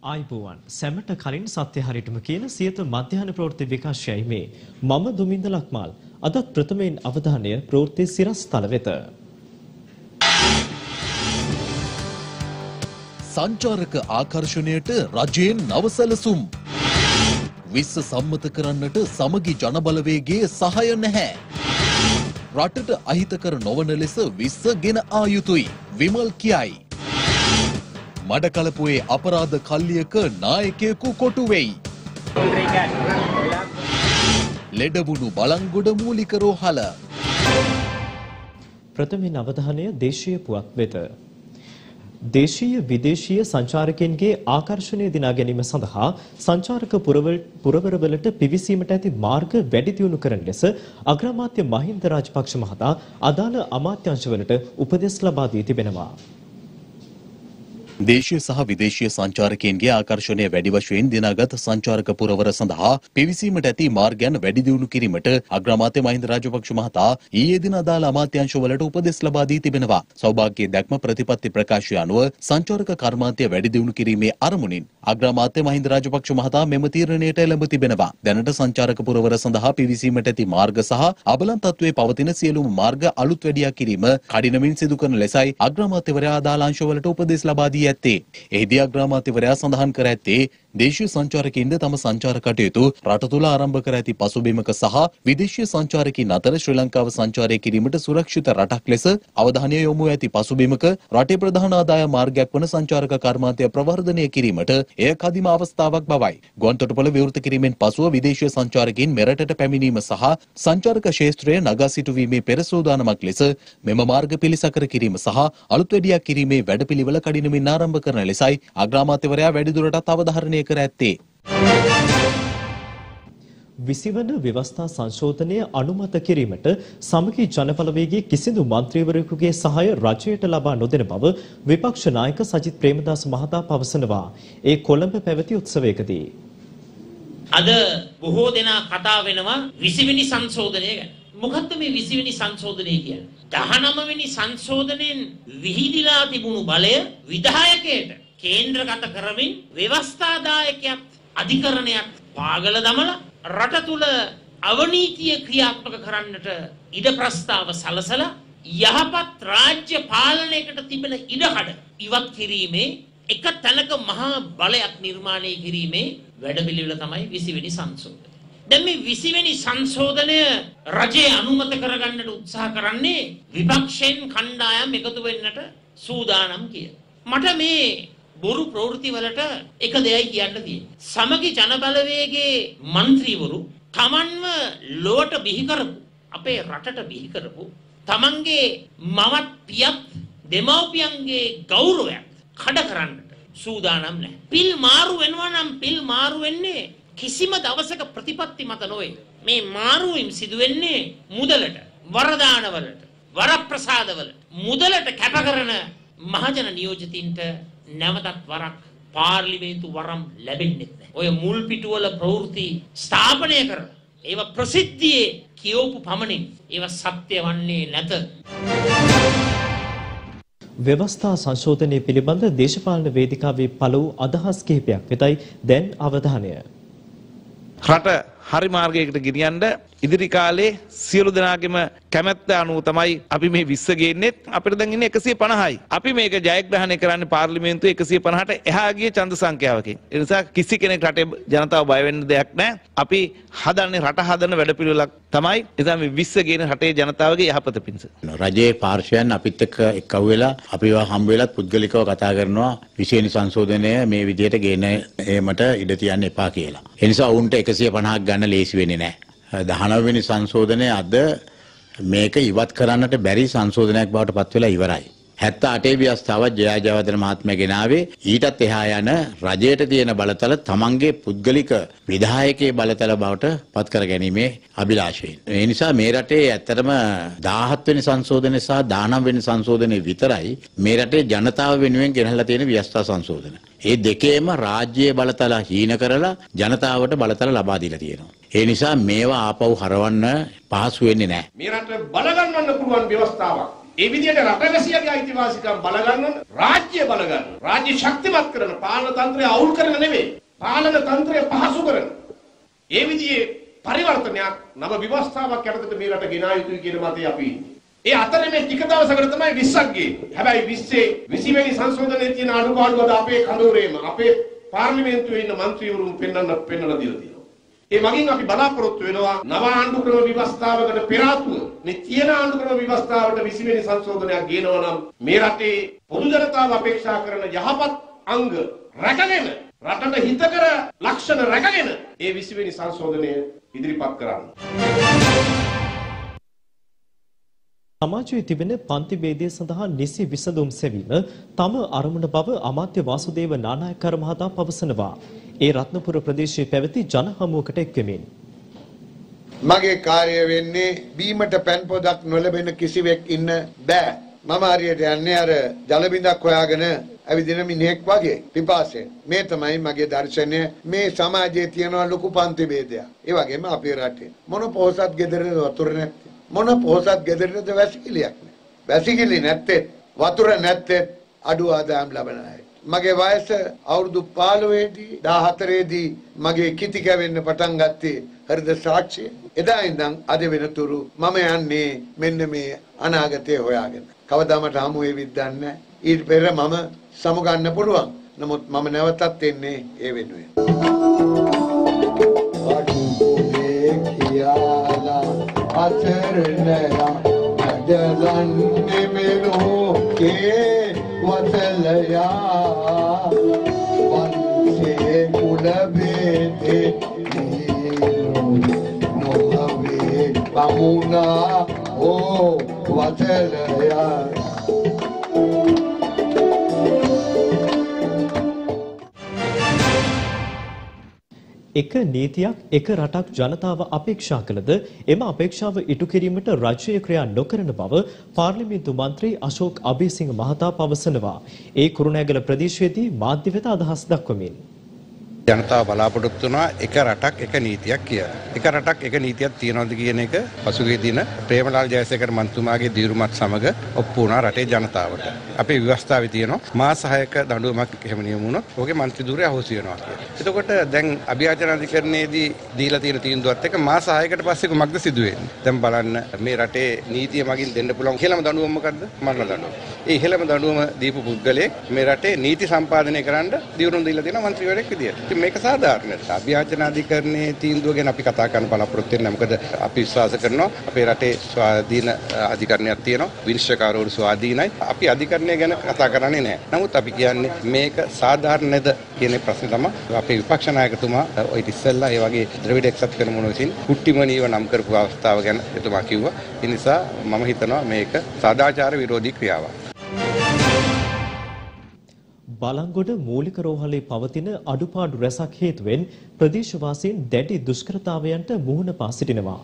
ආයිබෝවන් සැමට කලින් සත්‍ය හරියටම කියන සියත මධ්‍යහන ප්‍රවෘත්ති විකාශයයි මේ මම දුමින්ද ලක්මාල් අදත් ප්‍රථමයෙන් අවධානය ප්‍රවෘත්ති සිරස්තල වෙත සංචාරක ආකර්ෂණයට රජයෙන් නව සැලසුම් විශ්ව සම්මත කරන්නට සමගි ජනබලවේගයේ සහාය නැහැ රටට අහිතකර නොවන ලෙස විශ්ව ගෙන ආ යුතුයි විමල් කියයි මඩකලපුවේ අපරාධ කල්ලියක නායකයෙකු කොටු වෙයි. ලෙඩවුණු බලංගොඩ මූලික රෝහල. ප්‍රථමයෙන් අවධානය දේශීය පුවත් වෙත. දේශීය විදේශීය සංචාරකයන්ගේ ආකර්ෂණය දිනා ගැනීම සඳහා සංචාරක පුරවරවලට පිවිසීමට ඇති මාර්ග වැඩි දියුණු කරන ලෙස අග්‍රාමාත්‍ය මහින්ද රාජපක්ෂ මහතා අදාළ අමාත්‍යාංශවලට උපදෙස් ලබා දී තිබෙනවා. දේශීය සහ විදේශීය සංචාරකයන්ගේ ආකර්ෂණය වැඩි වශයෙන් දිනාගත් සංචාරක පුරවර සඳහා පිවිසීමට ඇති මාර්ගයන් වැඩි දියුණු කිරීමට අග්‍රාමාත්‍ය මහින්ද රාජපක්ෂ මහතා ඊයේ දින අදාළ අමාත්‍යාංශවලට උපදෙස් ලබා දී තිබෙනවා. සෞභාග්‍ය දැක්ම ප්‍රතිපත්ති ප්‍රකාශය අනුව සංචාරක කර්මාන්තය වැඩි දියුණු කිරීමේ අරමුණින් අග්‍රාමාත්‍ය මහින්ද රාජපක්ෂ මහතා මෙම තීරණයට එළඹ තිබෙනවා. දැනට සංචාරක පුරවර සඳහා පිවිසීමට ඇති මාර්ග සහ අබලන් තත්ත්වයේ පවතින සියලුම මාර්ග අලුත් වැඩියා කිරීම කඩිනමින් සිදු කරන ලෙසයි අග්‍රාමාත්‍යවරයා අදාළ අංශවලට උපදෙස් ලබා දී ඇත්තේ. එහිදී අග්‍රාමාත්‍යවරයා සඳහන් කර ඇත්තේ දේශීය සංචාරකයින්ද තම සංචාර කටයුතු රට තුළ ආරම්භ කර ඇති පසුබිමක සහ විදේශීය සංචාරකයින් අතර ශ්‍රී ලංකාව සංචාරය කිරීමට සුරක්ෂිත රටක් ලෙස අවධානය යොමු ඇති පසුබිමක රටේ ප්‍රධාන ආදායම් මාර්ගයක් වන සංචාරක කර්මාන්තය ප්‍රවර්ධනය කිරීමට එය කදිම අවස්ථාවක් බවයි. ගුවන්තොටුපළ විවෘත කිරීමෙන් පසුව විදේශීය සංචාරකයින් මෙරටට පැමිණීම සහ සංචාරක ක්ෂේත්‍රය නගා සිටුවීමේ පෙර සූදානමක් ලෙස මෙම මාර්ග පිළිසකර කිරීම සහ අලුත් වැඩියා කිරීමේ වැඩපිළිවෙල කඩිනමින් ආරම්භ කරන ලෙසයි අග්‍රාමාත්‍යවරයා වැඩිදුරටත් අවධාරණය කර ඇත්තේ. විසිවන ව්‍යවස්ථා සංශෝධනය අනුමත කිරීමට සමගි ජනබලවේගයේ කිසිදු මන්ත්‍රීවරයෙකුගේ සහාය රජයට ලබා නොදෙන බව විපක්ෂ නායක සජිත් ප්‍රේමදාස මහතා පවසනවා. ඒ කොළඹ පැවති උත්සවයකදී අද බොහෝ දෙනා කතා වෙනවා 20 වෙනි සංශෝධනය ගැන. මොකද්ද මේ 20 වෙනි සංශෝධනය කියන්නේ? 19 වෙනි සංශෝධනයෙන් විහිදිලා තිබුණු බලය විධායකයට කේන්ද්‍රගත කරමින් ව්‍යවස්ථාදායකයත් අධිකරණයක් පාගල දමලා රට තුල අවනීතිය ක්‍රියාත්මක කරන්නට ඉඩ ප්‍රස්තාව සලසලා යහපත් රාජ්‍ය පාලනයකට තිබෙන ඉඩකඩ ඉවත් කිරීමේ එක තැනක මහා බලයක් නිර්මාණය කිරීමේ වැඩපිළිවෙල තමයි 20 වෙනි සංශෝධනය. දැන් මේ 20 වෙනි සංශෝධනය රජයේ අනුමත කරගන්නට උත්සාහ කරන්නේ විපක්ෂයෙන් කණ්ඩායම් එකතු වෙන්නට සූදානම් කියලා. මට මේ බොරු ප්‍රවෘත්ති වලට එක දෙයයි කියන්න තියෙන්නේ. සමගි ජනබලවේගයේ മന്ത്രിවරු තමන්ව ලොවට බිහි කරපු අපේ රටට බිහි කරපු තමන්ගේ මවත් පියත් දෙමව්පියන්ගේ ගෞරවයක් කඩ කරන්නට සූදානම් නැහැ. පිල් මාරු වෙනවා නම් පිල් මාරු වෙන්නේ කිසිම දවසක ප්‍රතිපත්ති මත නොවේ. මේ මාරුවීම් සිදු වෙන්නේ මුදලට, වරදානවලට, වරප්‍රසාදවලට. මුදලට කැප කරන මහජන නියෝජිතින්ට නැවතත් වරක් පාර්ලිමේන්තු වරම් ලැබෙන්නේ නැහැ. ඔය මුල් පිටුවල ප්‍රවෘත්ති ස්ථාපනය කර ඒවා ප්‍රසිද්ධියේ කියවපු පමණින් ඒවා සත්‍ය වන්නේ නැත. ව්‍යවස්ථා සංශෝධනය පිළිබඳ දේශපාලන වේදිකාවේ පළ වූ අදහස් කිහිපයක් වෙතයි දැන් අවධානය. රට හරි මාර්ගයකට ගෙනියන්න ඉදිරි කාලේ සියලු දෙනාගේම කැමැත්ත අනුව තමයි අපි මේ 20 ගේන්නේ. අපිට දැන් ඉන්නේ 150යි. අපි මේක ජයග්‍රහණය කරන්නේ පාර්ලිමේන්තුවේ 150ට එහා ගිය ඡන්ද සංඛ්‍යාවකින්. ඒ නිසා කිසි කෙනෙක් රටේ ජනතාව බය වෙන්න දෙයක් නැහැ. අපි හදන්නේ රට හදන වැඩපිළිවෙලක් තමයි. ඒ නිසා මේ 20 ගේන රටේ ජනතාවගේ යහපත පිණිස. රජයේ පාර්ශවයන් අපිත් එක්ක එක්කව වෙලා අපිව හම්බ වෙලත් පුද්ගලිකව කතා කරනවා 20 වෙනි සංශෝධනය මේ විදිහට ගේන ඒමට ඉඩ තියන්න එපා කියලා. ඒ නිසා වුන්ට 150ක් ගන්න ලේසි වෙන්නේ නැහැ. 19 වෙනි සංශෝධනය අද මේක ඉවත් කරන්නට බැරි සංශෝධනයක් බවට පත් වෙලා ඉවරයි. 78 ව්‍යවස්ථාවත් ජයජයවර්ධන මහත්මයා ගෙනාවේ ඊටත් එහා යන රජයට තියෙන බලතල තමන්ගේ පුද්ගලික විධායකයේ බලතල බවට පත් කර ගැනීමේ අභිලාෂයෙන්. ඒ නිසා මේ රටේ ඇත්තටම 17 වෙනි සංශෝධනය සහ 19 වෙනි සංශෝධනය විතරයි මේ රටේ ජනතාව වෙනුවෙන් ගෙනල්ලා තියෙන ව්‍යවස්ථා සංශෝධන. ඒ දෙකේම රාජ්‍යයේ බලතල හීන කරලා ජනතාවට බලතල ලබා දීලා තියෙනවා. ඒ නිසා මේවා ආපහු හරවන්න පහසු වෙන්නේ නැහැ. මේ රට බලගන්නන්න පුළුවන් ව්‍යවස්ථාවක් ඒ විදිහට රටවැසියාගේ අයිතිවාසිකම් බලගන්න රාජ්‍ය බලගන්න රාජ්‍ය ශක්තිමත් කරන පාලන තන්ත්‍රය අවුල් කරන නෙවෙයි පාලන තන්ත්‍රය පහසු කරන ඒ විදිහේ පරිවර්තනයක් නව ව්‍යවස්ථාවක් යටතට මේ රට ගෙනා යුතුයි කියන මතය අපි ඉන්නේ. ඒ අතරේ මේ ටික දවසකට තමයි 20ක් ගියේ. හැබැයි 20 වෙනි සංශෝධනයේ තියෙන අඩුපාඩුවද අපේ කඳවුරේම අපේ පාර්ලිමේන්තුවේ ඉන්න മന്ത്രിවරුන් පෙන්වලා දීලා තියෙනවා. ඒ මගින් අපි බලාපොරොත්තු වෙනවා නව ආණ්ඩු ක්‍රම ව්‍යවස්ථාවකට පෙර ආතුව මේ තියෙන ආණ්ඩු ක්‍රම ව්‍යවස්ථාවට 20 වෙනි සංශෝධනයක් ගේනවා නම් මේ රටේ පොදු ජනතාව අපේක්ෂා කරන යහපත් අංග රැකගෙන රටට හිතකර ලක්ෂණ රැකගෙන ඒ 20 වෙනි සංශෝධනය ඉදිරිපත් කරන්න. සමාජයේ තිබෙන පන්ති ભેදය සඳහා නිසි විසඳුම් සෙවීම තම අරමුණ බව අමාත්‍ය වාසුදේව නානායක්කර මහතා පවසනවා. ඒ රත්නපුර ප්‍රදේශයේ පැවති ජන හමුවකට එක්වෙමින් මගේ කාර්යය වෙන්නේ බීමට පෑන් පොදක් නොලැබෙන කිසිවෙක් ඉන්න බෑ. මම හරියට යන්නේ අර ජල බිඳක් හොයාගෙන ඇවිදින මිනිහෙක් වගේ පිපාසයෙන්. මේ තමයි මගේ දර්ශනය. මේ සමාජයේ තියෙන ලොකු පන්ති ભેදයක්. ඒ වගේම අපේ රටේ මොන පොහොසත් ගෙදරද වතුර නැත්තේ? මොන පොහොසත් ගෙදරද වැසිකිළියක් නැහැ. වැසිකිළි නැත්තේ වතුර නැත්තේ අඩු ආදායම් ලබන අය. මගේ වයස අවුරුදු 15 දී 14 දී මගේ කිති කැවෙන්න පටන් ගත්තේ හෘද සාක්ෂිය. එදා ඉඳන් අද වෙනතුරු මම යන්නේ මෙන්න මේ අනාගතය හොයාගෙන. කවදා මට හමු වෙවිද දන්නේ නැහැ. ඊට පෙර මම සමුගන්න පුළුවන්. නමුත් මම නැවතත් එන්නේ ඒ වෙනුවෙන්. අසරණයා අදලන්නේ මෙලෝකේ වසලයා වන්සේ කුල බේදේ නොහවේ පමුණා ඕ වසලයා එක නීතියක් එක රටක් ජනතාව අපේක්ෂා කළද එම අපේක්ෂාව ඉටු කිරීමට රජය ක්‍රියා නොකරන බව පාර්ලිමේන්තු මන්ත්‍රී අශෝක් අබේසිංහ මහතා පවසනවා. ඒ කුරුණෑගල ප්‍රදේශයේදී මාධ්‍ය වෙත අදහස් දක්වමින් ජනතාව බලාපොරොත්තු වෙනවා එක රටක් එක නීතියක් කියලා. එක රටක් එක නීතියක් තියනවාද කියන එක පසුගිය දින ප්‍රේමලාල් ජයසේකර මන්ත්‍රීතුමාගේ දීරුමත් සමග ඔප්පු වුණා රටේ ජනතාවට. අපේ ව්‍යවස්ථාවේ තියෙනවා මාස 6ක දඬුවමක් එහෙම නියම වුණොත් ඔහුගේ මන්ත්‍රී ධුරය අහෝසි වෙනවා කියලා. එතකොට දැන් අභියාචන අධිකරණයේදී දීලා තියෙන තීන්දුවත් එක්ක මාස 6කට පස්සේ කොහොමද සිදු වෙන්නේ? දැන් බලන්න මේ රටේ නීතිය මගින් දෙන්න පුළුවන් ඉහළම දඬුවම මොකද්ද? මරණ දඬුවම. ඒ ඉහළම දඬුවම දීපු පුද්ගලයෙක් මේ රටේ නීති සම්පාදනය කරන්න දියුණුව දීලා තියෙනවා මන්ත්‍රීවරයෙක් විදියට. මේක සාධාරණයි. අභියාචන අධිකරණයේ තීන්දුව ගැන අපි කතා කරන්න බලාපොරොත්තු වෙන්නේ. මොකද අපි විශ්වාස කරනවා අපේ රටේ ස්වාධීන අධිකරණයක් තියෙනවා. විනිශ්චයකාරවරු ස්වාධීනයි. අපි අධිකරණය ගැන කතා කරන්නේ නැහැ. නමුත් අපි කියන්නේ මේක සාධාරණද කියන ප්‍රශ්නේ තමයි අපේ විපක්ෂ නායකතුමා ඔය ඉතිස්සෙල්ලා ඒ වගේ ද්‍රවිඩ එක්සත් කරමුණු විසින් කුට්ටිමනීව නම් කරපු අවස්ථාව ගැන එතුමා කිව්වා. ඒ නිසා මම හිතනවා මේක සදාචාර විරෝධී ක්‍රියාවක්. බලංගොඩ මූලික රෝහලේ පවතින අඩුපාඩු රැසක් හේතුවෙන් ප්‍රදේශවාසීන් දැඩි දුෂ්කරතාවයන්ට මුහුණ පා සිටිනවා.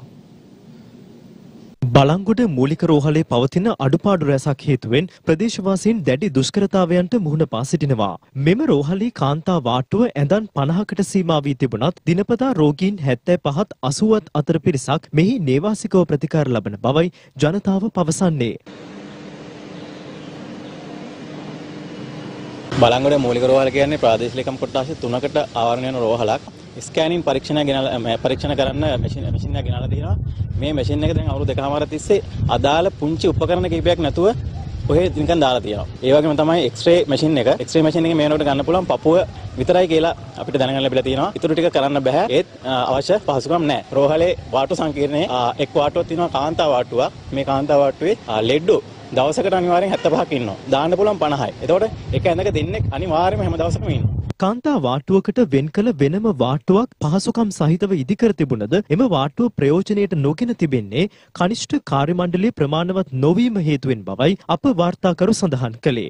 බලංගොඩ මූලික රෝහලේ පවතින අඩුපාඩු රැසක් හේතුවෙන් ප්‍රදේශවාසීන් දැඩි දුෂ්කරතාවයන්ට මුහුණ පා සිටිනවා. මෙම රෝහලේ කාන්තා වාට්ටුව ඇඳන් 50කට සීමා වී තිබුණත් දිනපතා රෝගීන් 75ත් 80ත් අතර පිරිසක් මෙහි නේවාසිකව ප්‍රතිකාර ලබන බවයි ජනතාව පවසන්නේ. බලංගොඩ මූලික රෝහල කියන්නේ ප්‍රාදේශීය ලේකම් කොට්ටාස 3කට ආවරණය වෙන රෝහලක්. ස්කෑනින් පරීක්ෂණ කරන්න මැෂින් එකක් ගෙනල්ලා තියෙනවා. මේ මැෂින් එක දැන් අවුරුදු 2කමාරක් තිස්සේ අදාළ පුංචි උපකරණ කිහිපයක් නැතුව ඔහෙ නිකන් දාලා තියෙනවා. ඒ වගේම තමයි එක්ස්රේ මැෂින් එක. එක්ස්රේ මැෂින් එකේ මේනොට ගන්න පුළුවන් පපුව විතරයි කියලා අපිට දැනගන්න ලැබිලා තියෙනවා. ඊටු ටික කරන්න බෑ. ඒත් අවශ්‍ය පහසුකම් නැහැ. රෝහලේ වාට්ටු සංකීර්ණයේ එක් වාට්ටුවක් තියෙනවා කාන්තා වාට්ටුවක්. මේ කාන්තා වාට්ටුවේ ලෙඩ්ඩු දවසකට අනිවාර්යෙන් 75ක් ඉන්නවා. දාන්න පුළුවන් 50යි. එතකොට එක ඇඳක දෙන්නෙක් අනිවාර්යයෙන්ම හැම දවසකම ඉන්නවා. කාන්තා වාට්ටුවකට වෙන් කළ වෙනම වාට්ටුවක් පහසුකම් සහිතව ඉදිකර තිබුණද එම වාට්ටුව ප්‍රයෝජනයට නොගෙන තිබෙන්නේ කනිෂ්ඨ කාර්ය මණ්ඩලයේ ප්‍රමාණවත් නොවීම හේතුවෙන් බවයි අප වාර්තාකරු සඳහන් කළේ.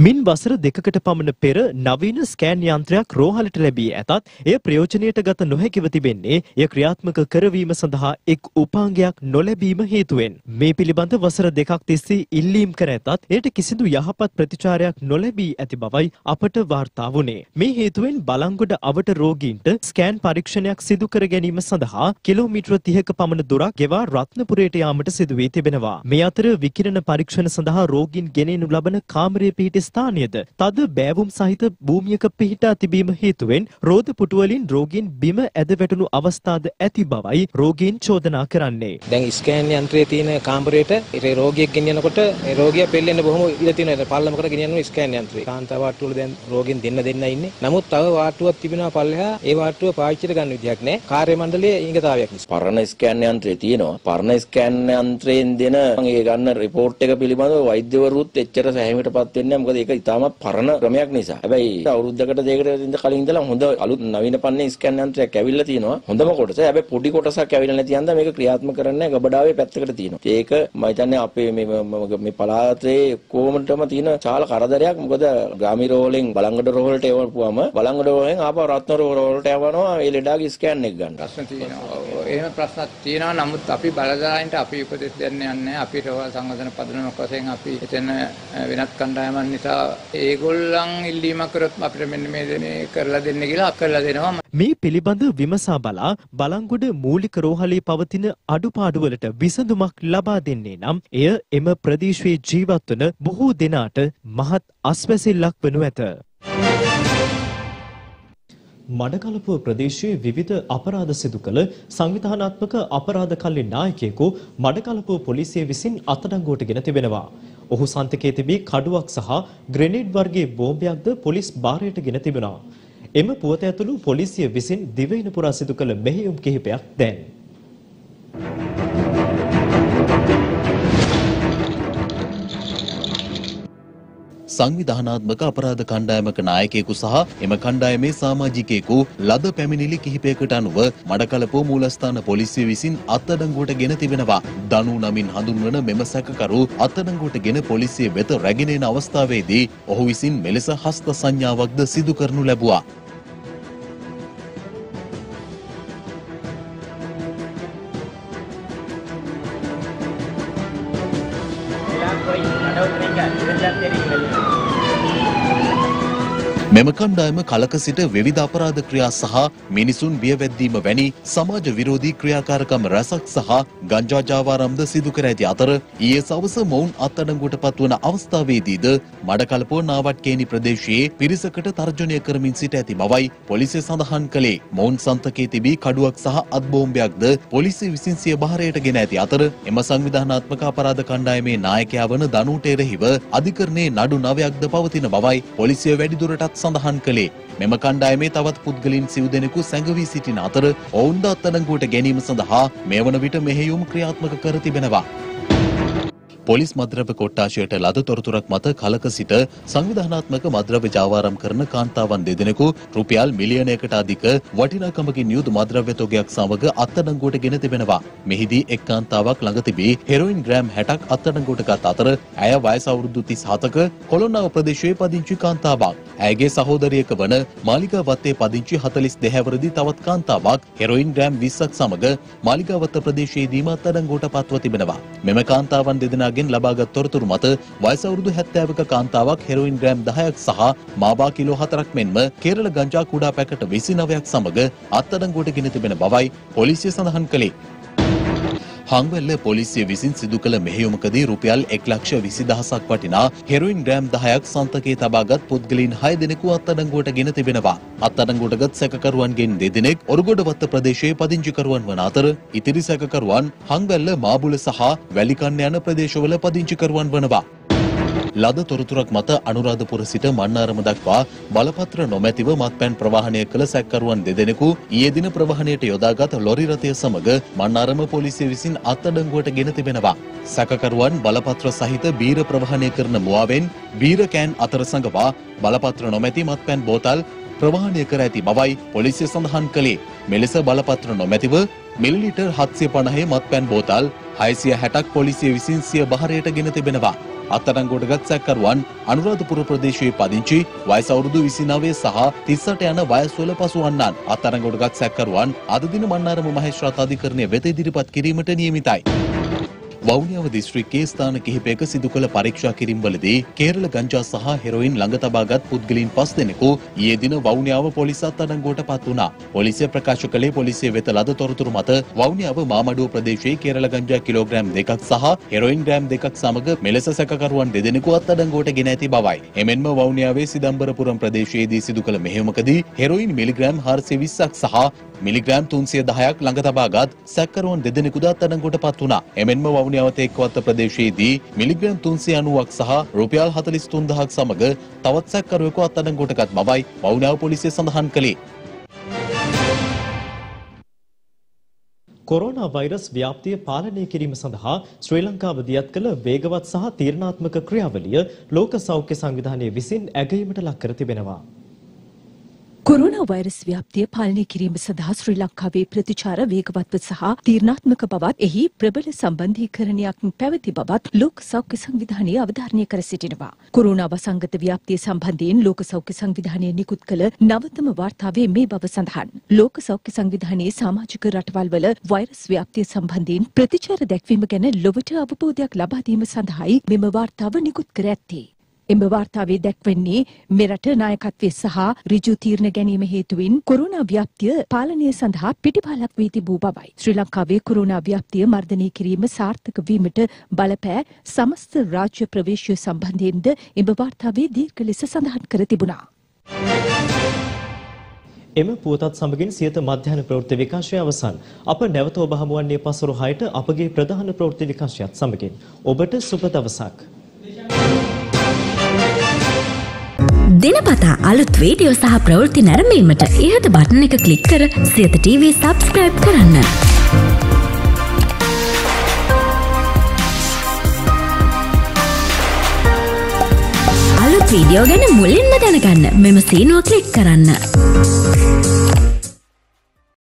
මින් වසර දෙකකට පමණ පෙර නවීන ස්කෑන් යන්ත්‍රයක් රෝහලට ලැබී ඇතත් එය ප්‍රයෝජනයට ගත නොහැකිව තිබෙන්නේ එය ක්‍රියාත්මක කරවීම සඳහා එක් උපාංගයක් නොලැබීම හේතුවෙන්. මේ පිළිබඳ වසර දෙකක් තිස්සේ ඉල්ලීම් කර ඇතත් එයට කිසිදු යහපත් ප්‍රතිචාරයක් නොලැබී ඇති බවයි අපට වාර්තා වුණේ. මේ හේතුවෙන් බලංගොඩ අවට රෝගීන්ට ස්කෑන් පරීක්ෂණයක් සිදු කර ගැනීම සඳහා කිලෝමීටර 30ක පමණ දුරක් ගෙවා රත්නපුරයට යාමට සිදු වී තිබෙනවා. මේ අතර විකිරණ පරීක්ෂණ සඳහා රෝගීන් ගෙනෙනු ලබන කාමරයේ පිහිටි ස්ථානයද තද බෑවුම් සහිත භූමියක පිහිටා තිබීම හේතුවෙන් රෝද පුටුවලින් රෝගීන් බිම ඇද වැටුණු අවස්ථාද ඇති බවයි රෝගීන් චෝදනා කරන්නේ. දැන් ස්කෑන් යන්ත්‍රයේ තියෙන කාමරයට රෝගියෙක් ගෙනියනකොට රෝගියා පෙළෙන්න බොහොම ඉඩ තියෙනවා. පල්ලමකට ගෙනියන ස්කෑන් යන්ත්‍රය. කාන්තා වාට්ටුවල දැන් රෝගීන් දෙන්න ඉන්නේ. නමුත් තව වාට්ටුවක් තිබෙනවා පල්ලෙහා. ඒ වාට්ටුව පාවිච්චිට ගන්න විදියක් නැහැ. කාර්ය මණ්ඩලයේ ඊගතාවයක් නිසා. පරණ ස්කෑන් යන්ත්‍රය තියෙනවා. පරණ ස්කෑන් යන්ත්‍රයෙන් දෙන ඒ ගන්න රිපෝට් එක පිළිබඳව වෛද්‍යවරුත් එච්චර සැහැමීමටපත් වෙන්නේ නැහැ. මොකද ඒක ඉතාමත් පරණ ක්‍රමයක් නිසා. හැබැයි අවුරුද්දකට දෙකකට කලින් ඉඳලා හොඳ අලුත් නවීන පන්නේ ස්කෑන් යන්ත්‍රයක් ඇවිල්ලා තියෙනවා. හොඳම කොටස. හැබැයි පොඩි කොටසක් ඇවිල්ලා නැති යන්දා මේක ක්‍රියාත්මක කරන්නේ ගබඩාවේ පැත්තකට තියෙනවා. ඒක මම හිතන්නේ අපේ මේ පළාතේ කොමටම තියෙන චාල කරදරයක්. මොකද ග්‍රාමීය රෝහලෙන් බලංගොඩ රෝහලට එවපුවම බලංගොඩ රෝහලෙන් ආපහු රත්න රෝහලට යවනවා ඒ ලෙඩාගේ ස්කෑන් එක ගන්න. ප්‍රශ්න තියෙනවා. එහෙම ප්‍රශ්නක් තියෙනවා. නමුත් අපි බලදායින්ට අපි උපදෙස් දෙන්න යන්නේ. අපි රෝහල් සංවර්ධන පදනමක් වශයෙන් අපි එතන වෙනත් කණ්ඩායමක් නිසා ඒගොල්ලන් ඉල්ලීමක් කරොත් අපිට මෙන්න මේ කරලා දෙන්න කියලා කරලා දෙනවා. මේ පිළිබඳ විමසා බලා බලංගොඩ මූලික රෝහලේ පවතින අඩුපාඩුවලට විසඳුමක් ලබා දෙන්නේ නම් එය එම ප්‍රදේශයේ ජීවත් වන බොහෝ දෙනාට මහත් අස්වැසිල්ලක් වනු ඇත. මඩකලපුව ප්‍රදේශයේ විවිධ අපරාධ සිදු කළ සංවිධානාත්මක අපරාධ කල්ලි නායකයෙකු මඩකලපුව පොලිසිය විසින් අත්අඩංගුවට ගෙන තිබෙනවා. ඔහු සන්තකයේ තිබී කඩුවක් සහ ග්‍රෙනේඩ් වර්ගයේ බෝම්බයක්ද පොලිස් භාරයට ගෙන තිබෙනවා. එම පුවත ඇතුළු පොලිසිය විසින් දිවයින පුරා සිදු කළ මෙහෙයුම් කිහිපයක් දැන් සංවිධානාත්මක අපරාධ කණ්ඩායමක නායකයෙකු සහ එම කණ්ඩායමේ සමාජිකයෙකු ලද පැමිණිලි කිහිපයකට අනුව මඩකලපුව මූලස්ථාන පොලිසිය විසින් අත්අඩංගුවට ගෙන තිබෙනවා. දනු නමින් හඳුන්වන මෙම සැකකරු අත්අඩංගුවට ගෙන පොලිසිය වෙත රැගෙන එන අවස්ථාවේදී ඔහු විසින් මෙලෙස හස්ත සංඥාවක්ද සිදු කරනු ලැබුවා. මෙම කණ්ඩායම කලක සිට විවිධ අපරාධ ක්‍රියා සහ මිනිසුන් බියවැද්දීම වැනි සමාජ විරෝධී ක්‍රියාකාරකම් රැසක් සහ ගංජා ජාවාරම්ද සිදු කර ඇති අතර ඊයේ සවස මොවුන් අත්අඩංගුවට පත්වන අවස්ථාවේදීද මඩකලපුව නාවට්කේනි ප්‍රදේශයේ පිරිසකට තර්ජනය කරමින් සිට ඇති බවයි පොලිසිය සඳහන් කළේ. මොවුන් සන්තකයේ තිබී කඩුවක් සහ අත්බෝම්බයක්ද පොලිසිය විසින් සිය බහරයට ගෙන ඇති අතර එම සංවිධානාත්මක අපරාධ කණ්ඩායමේ නායකයා වන දනුට එරෙහිව අධිකරණයේ නඩු 9ක්ද පවතින බවයි පොලිසිය වැඩිදුරටත් සඳහන් කළේ. මෙම කණ්ඩායමේ තවත් පුද්ගලයන් සිව් දෙනෙකු සැඟවී සිටින අතර ඔවුන්ද අත්අඩංගුවට ගැනීම සඳහා මේ වන විට මෙහෙයුම් ක්‍රියාත්මක කර තිබෙනවා. පොලිස් මද්‍රව්‍ය කොට්ටාශයට ලද තොරතුරක් මත කලක සිට සංවිධානාත්මක මද්‍රව්‍ය ජාවාරම් කරන කාන්තාවන් දෙදෙනෙකු රුපියල් මිලියනයකට අධික වටිනාකමකින් යුතු මද්‍රව්‍ය තොගයක් සමග අත්අඩංගුවට ගෙන තිබෙනවා. මෙහිදී එක් කාන්තාවක් ළඟ තිබී හෙරොයින් ග්‍රෑම් 60ක් අත්අඩංගුවට ගත් අතර ඇය වයස අවුරුදු 37ක කොළොන්නාව ප්‍රදේශයේ පදිංචි කාන්තාවක්. ඇයගේ සහෝදරියක වන මාලිගාවත්තේ පදිංචි 42 හැවිරිදි තවත් කාන්තාවක් හෙරොයින් ග්‍රෑම් 20ක් සමග මාලිගාවත්ත ප්‍රදේශයේදීම අත්අඩංගුවට පත්ව තිබෙනවා. මෙම කාන්තාවන් දෙදෙනා ගෙන් ලබාගත් තොරතුරු මත වයස අවුරුදු 70ක කාන්තාවක් හෙරොයින් ග්‍රෑම් 10ක් සහ මාබා කිලෝ 4ක් මෙන්ම කේරළ ගංජා කුඩා පැකට් 29ක් සමග අත්අඩංගුවට ගෙන තිබෙන බවයි පොලිසිය සඳහන් කළේ. හංවැල්ල පොලිසිය විසින් සිදු කළ මෙහෙයුමකදී රුපියල් 1,20,000ක් වටිනා හෙරොයින් ග්‍රෑම් 10ක් සන්තකයේ තබාගත් පුද්ගලයන් 6 දෙනෙකු අත්අඩංගුවට ගෙන තිබෙනවා. අත්අඩංගුවටගත් සැකකරුවන්ගෙන් 2 දෙනෙක් ඔරුගොඩවත්ත ප්‍රදේශයේ පදිංචිකරුවන් වන අතර ඉතිරි සැකකරුවන් හංවැල්ල මාබුල සහ වැලිකන්න යන ප්‍රදේශවල පදිංචිකරුවන් වනවා. ලද තොරතුරක් මත අනුරාධපුර සිට මන්නාරම දක්වා බලපත්‍ර නොමැතිව මත්පැන් ප්‍රවාහනය කළ සැකකරුවන් 2 දෙනෙකු ඊයේ දින ප්‍රවාහනයට යොදාගත් ලොරි රථය සමග මන්නාරම පොලිසිය විසින් අත්අඩංගුවට ගෙන තිබෙනවා. සැකකරුවන් බලපත්‍ර සහිත බීර ප්‍රවාහනය කරන මුවාවෙන් බීර කෑන් අතර සඟවා බලපත්‍ර නොමැති මත්පැන් බෝතල් ප්‍රවාහනය කර ඇති බවයි පොලිසිය සඳහන් කළේ. මෙලෙස බලපත්‍ර නොමැතිව මිලිලීටර් 750 මත්පැන් බෝතල් 660ක් පොලිසිය විසින් සිය බහරයට ගෙන තිබෙනවා. අත්අඩංගුවටගත් සැකකරුවන් අනුරාධපුර ප්‍රදේශයේ පදිංචි වයස අවුරුදු 29 සහ 38 යන වයස්වල පසුවන්නන්. අත්අඩංගුවටගත් සැකකරුවන් අද දින මන්නාරම මහේස්ත්‍රාත් අධිකරණය වෙත ඉදිරිපත් කිරීමට නියමිතයි. වවුනියාව දිස්ත්‍රික්කයේ ස්ථාන කිහිපයක සිදු කළ පරීක්ෂා කිරීම්වලදී කේරළ ගංජා සහ හෙරොයින් ළඟ තබාගත් පුද්ගලයන් 5 දෙනෙකු ඊයේ දින වවුනියාව පොලිස් අත්අඩංගුවට පත් වුණා. පොලිසිය ප්‍රකාශ කළේ පොලිසිය වෙත ලද තොරතුරු මත වවුනියාව මාමඩුව ප්‍රදේශයේ කේරළ ගංජා කිලෝග්‍රෑම් 2ක් සහ හෙරොයින් ග්‍රෑම් 2ක් සමග මෙලෙස සැකකරුවන් 2 දෙනෙකු අත්අඩංගුවට ගෙන ඇති බවයි. එමෙන්ම වවුනියාවේ සිදම්බරපුරම් ප්‍රදේශයේදී සිදු කළ මෙහෙයුමකදී හෙරොයින් මිලිග්‍රෑම් 420ක් සහ මිලිග්‍රෑම් 310ක් ළඟ තබාගත් සැකකරුවන් 2 දෙනෙකුද අත්අඩංගුවට පත් වුණා. එමෙන්ම වවුනියාව තේක්කවත්ත ප්‍රදේශයේදී මිලිග්‍රෑම් 390ක් සහ රුපියල් 43000ක් සමග තවත් සැකකරුවෙකු අත්අඩංගුවට ගත් බවයි වවුනියාව පොලිසිය සඳහන් කළේ. කොරෝනා වෛරස් ව්‍යාප්තිය පාලනය කිරීම සඳහා ශ්‍රී ලංකාව දියත් කළ වේගවත් සහ තීරණාත්මක ක්‍රියාවලිය ලෝක සෞඛ්‍ය සංවිධානය විසින් ඇගයීමට ලක් කර තිබෙනවා. කොරෝනා වෛරස් ව්‍යාප්තිය පාලනය කිරීම සඳහා ශ්‍රී ලංකාවේ ප්‍රතිචාර වේගවත්ව සහ තීරණාත්මක බවත් එහි ප්‍රබල සම්බන්ධීකරණයක් පැවති බවත් ලෝක සෞඛ්‍ය සංවිධානය අවධාරණය කර සිටිනවා. කොරෝනා වසංගත ව්‍යාප්තිය සම්බන්ධයෙන් ලෝක සෞඛ්‍ය සංවිධානය නිකුත් කළ නවතම වාර්තාවේ මේ බව සඳහන්. ලෝක සෞඛ්‍ය සංවිධානයේ සමාජික රටවල් වල වෛරස් ව්‍යාප්තිය සම්බන්ධයෙන් ප්‍රතිචාර දැක්වීම ගැන ලොවට අවබෝධයක් ලබා දීම සඳහායි මෙම වාර්තාව නිකුත් කර ඇත්තේ. එම වාර්තාවේ දැක්වෙන්නේ මෙරට නායකත්වය සහ ඍජු තීරණ ගැනීම හේතුවෙන් කොරෝනා ව්‍යාප්තිය පාලනය සඳහා පිටිපහලක් වී තිබූ බවයි. ශ්‍රී ලංකාවේ කොරෝනා ව්‍යාප්තිය මර්ධනය කිරීම සාර්ථක වීමට බලපෑ සමස්ත රාජ්‍ය ප්‍රවේශය සම්බන්ධයෙන්ද එම වාර්තාවේ දීර්ඝ ලෙස සඳහන් කර තිබුණා. එම පුවතත් සමගින් සියත මධ්‍යහන ප්‍රවෘත්ති විකාශය අවසන්. අප නැවත ඔබ හමුවන්නේ පසුරු 6ට අපගේ ප්‍රධාන ප්‍රවෘත්ති විකාශයත් සමගින්. ඔබට සුබ දවසක්. දිනපතා අලුත් වීඩියෝ සහ ප්‍රවෘත්ති නැරඹීමට ඉහත බටන් එක ක්ලික් කර සියත TV සබ්ස්ක්‍රයිබ් කරන්න. අලුත් වීඩියෝ ගැන මුලින්ම දැනගන්න මෙම සීනුව ක්ලික් කරන්න.